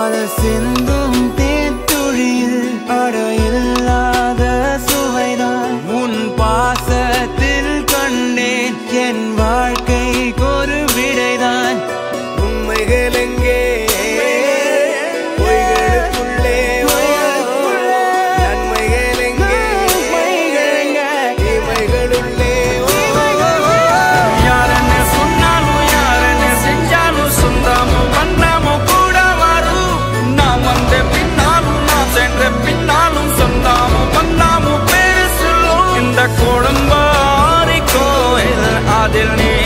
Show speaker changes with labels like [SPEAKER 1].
[SPEAKER 1] காதல் சிந்தும் தேத்துழியில் அடையில்லாத சுவைதான் உன் பாசத்தில் கண்டேன் என் வாழ்க்கைக்கு ஒரு விடைதான் உண்மைகள் எங்கே பொய்களுக்குள்ளே நன்மைகள் எங்கே தீமைகளுள்ளே யாரன்னு சொன்னாலும் யாரன்னு செஞ்சாலும் சொந்தாமும் வந்தாமும் கூட வரும் நான் வந்த பின்னாலும் நான் சென்ற பின்னாலும் சொந்தாமும் வந்தாமும் பேரு சொல்லும் இந்த குடும்ப கோயில் அதில் நீ